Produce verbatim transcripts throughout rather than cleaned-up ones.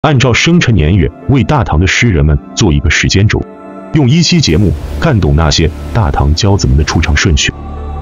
按照生辰年月为大唐的诗人们做一个时间轴，用一期节目看懂那些大唐骄子们的出场顺序。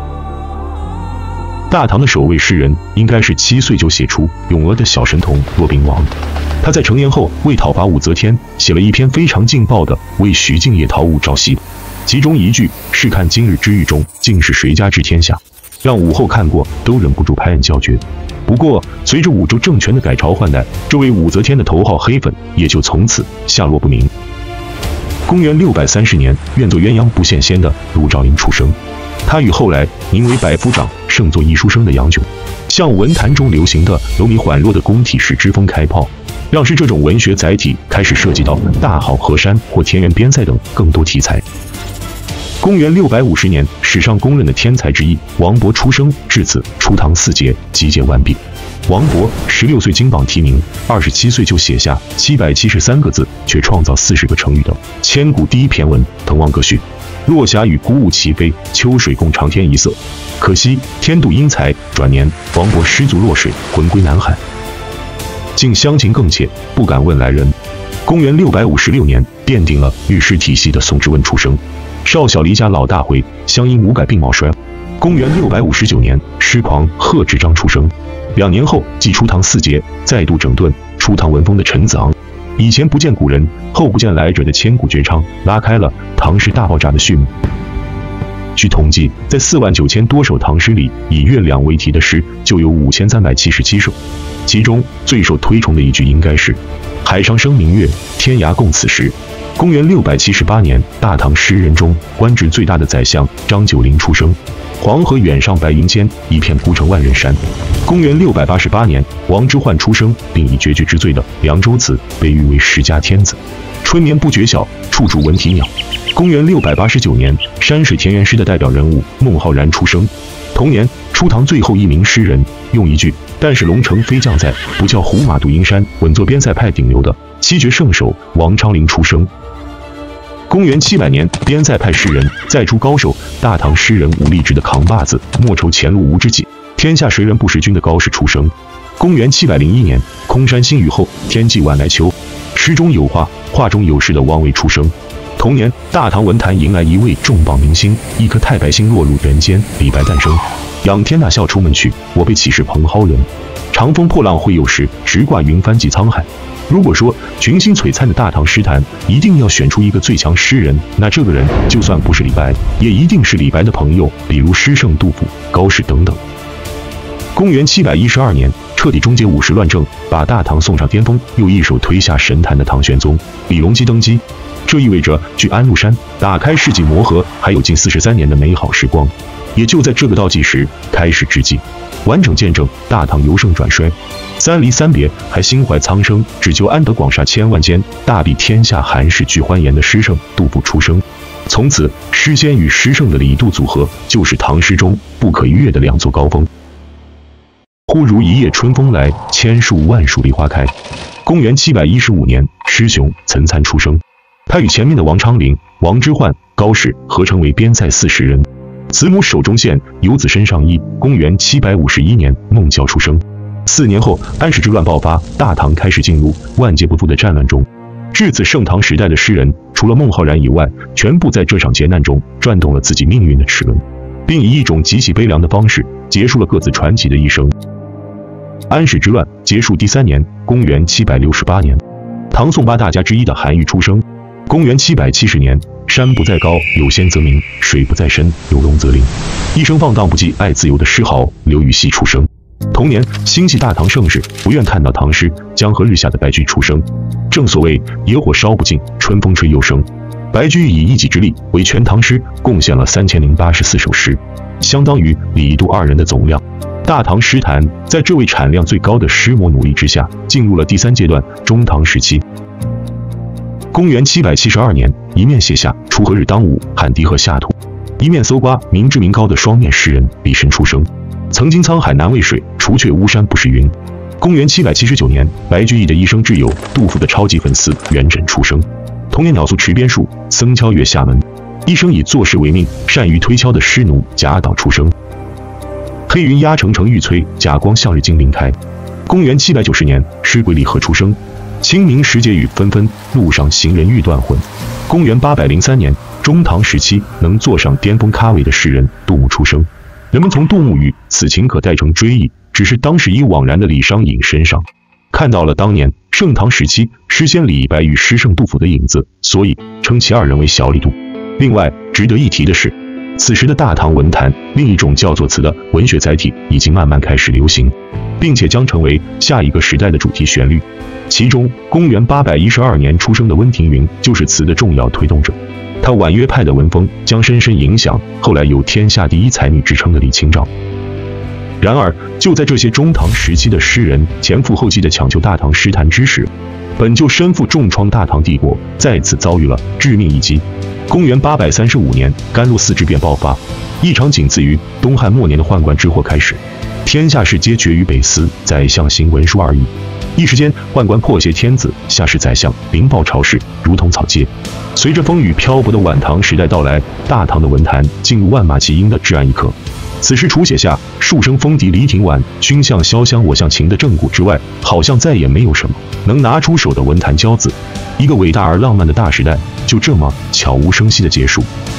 大唐的首位诗人应该是七岁就写出《咏鹅》的小神童骆宾王。他在成年后为讨伐武则天，写了一篇非常劲爆的《为徐敬业讨武曌檄》，其中一句“试看今日之狱中，竟是谁家治天下”，让武后看过都忍不住拍案叫绝。不过，随着武周政权的改朝换代，这位武则天的头号黑粉也就从此下落不明。公元六百三十年，愿做鸳鸯不羡仙的陆兆英出生。他与后来名为百夫长、胜作一书生的杨炯，向文坛中流行的柔靡缓弱的宫体式之风开炮，让诗这种文学载体开始涉及到大好河山或田园边塞等更多题材。公元六百五十年，史上公认的天才之一王勃出生，至此初唐四杰集结完毕。王勃十六岁金榜题名，二十七岁就写下七百七十三个字却创造四十个成语的千古第一篇文《滕王阁序》。落霞与孤鹜齐飞，秋水共长天一色。可惜天妒英才，转年王勃失足落水，魂归南海。竟乡情更切，不敢问来人。公元六百五十六年，奠定了律诗体系的宋之问出生。少小离家老大回，乡音无改鬓毛衰。公元六百五十九年，诗狂贺知章出生。两年后，继初唐四杰，再度整顿初唐文风的陈子昂，以前不见古人，后不见来者的千古绝唱，拉开了唐诗大爆炸的序幕。据统计，在四万九千多首唐诗里，以月亮为题的诗就有五千三百七十七首，其中最受推崇的一句应该是“海上生明月，天涯共此时”。公元六百七十八年，大唐诗人中官职最大的宰相张九龄出生。黄河远上白云间，一片孤城万仞山。公元六百八十八年，王之涣出生，并以绝句之最的凉州词被誉为十佳天子。春眠不觉晓，处处闻啼鸟。公元六百八十九年，山水田园诗的代表人物孟浩然出生。同年，初唐最后一名诗人用一句“但是龙城飞将在，不教胡马度阴山”稳坐边塞派顶流的七绝圣手王昌龄出生。公元七百年，边塞派诗人再出高手，大唐诗人武力值的扛把子，莫愁前路无知己，天下谁人不识君的高适出生。公元七百零一年，空山新雨后，天际晚来秋，诗中有画，画中有诗的王维出生。同年，大唐文坛迎来一位重磅明星，一颗太白星落入人间，李白诞生。仰天大笑出门去，我辈岂是蓬蒿人？长风破浪会有时，直挂云帆济沧海。如果说群星璀璨的大唐诗坛一定要选出一个最强诗人，那这个人就算不是李白，也一定是李白的朋友，比如诗圣杜甫、高适等等。公元七百一十二年，彻底终结五十乱政，把大唐送上巅峰，又一手推下神坛的唐玄宗李隆基登基。这意味着距安禄山打开世纪磨合还有近四十三年的美好时光。也就在这个倒计时开始之际，完整见证大唐由盛转衰。三离三别，还心怀苍生，只求安得广厦千万间，大庇天下寒士俱欢颜的诗圣杜甫出生。从此，诗仙与诗圣的李杜组合就是唐诗中不可逾越的两座高峰。忽如一夜春风来，千树万树梨花开。公元七百一十五年，诗雄岑参出生。他与前面的王昌龄、王之涣、高适合称为边塞四十人。子母手中线，游子身上衣。公元七百五十一年，孟郊出生。四年后，安史之乱爆发，大唐开始进入万劫不复的战乱中。至此，盛唐时代的诗人，除了孟浩然以外，全部在这场劫难中转动了自己命运的齿轮，并以一种极其悲凉的方式结束了各自传奇的一生。安史之乱结束第三年，公元七百六十八年，唐宋八大家之一的韩愈出生。公元七百七十年，山不在高，有仙则名；水不在深，有龙则灵。一生放荡不羁、爱自由的诗豪刘禹锡出生。同年，心系大唐盛世、不愿看到唐诗江河日下的白居易出生。正所谓野火烧不尽，春风吹又生。白居易以一己之力为全唐诗贡献了三千零八十四首诗，相当于李杜二人的总量。大唐诗坛在这位产量最高的诗魔努力之下，进入了第三阶段中唐时期。公元七百七十二年，一面写下“锄禾日当午，汗滴禾下土”，一面搜刮民脂民膏的双面诗人李绅出生。曾经沧海难为水，除却巫山不是云。公元七百七十九年，白居易的一生挚友、杜甫的超级粉丝元稹出生。同年，鸟宿池边树，僧敲月下门。一生以做事为命、善于推敲的诗奴贾岛出生。黑云压城城欲摧，甲光向日金鳞开。公元七百九十年，诗鬼李贺出生。 清明时节雨纷纷，路上行人欲断魂。公元八百零三年，中唐时期能坐上巅峰咖位的诗人杜牧出生。人们从杜牧与此情可待成追忆，只是当时已惘然的李商隐身上，看到了当年盛唐时期诗仙李白与诗圣杜甫的影子，所以称其二人为小李杜。另外值得一提的是，此时的大唐文坛，另一种叫做词的文学载体已经慢慢开始流行，并且将成为下一个时代的主题旋律。其中，公元八百一十二年出生的温庭筠就是词的重要推动者。他婉约派的文风将深深影响后来有天下第一才女之称的李清照。然而，就在这些中唐时期的诗人前赴后继地抢救大唐诗坛之时，本就身负重创大唐帝国再次遭遇了致命一击。公元八百三十五年，甘露寺之变爆发，一场仅次于东汉末年的宦官之祸开始，天下事皆决于北司宰相行文书而已。一时间，宦官破挟天子，下士宰相凌暴朝事，如同草芥。随着风雨漂泊的晚唐时代到来，大唐的文坛进入万马齐喑的至暗一刻。此时除写下数声风笛离亭晚，君向潇湘我向秦的正骨之外，好像再也没有什么能拿出手的文坛骄子。一个伟大而浪漫的大时代就这么悄无声息的结束。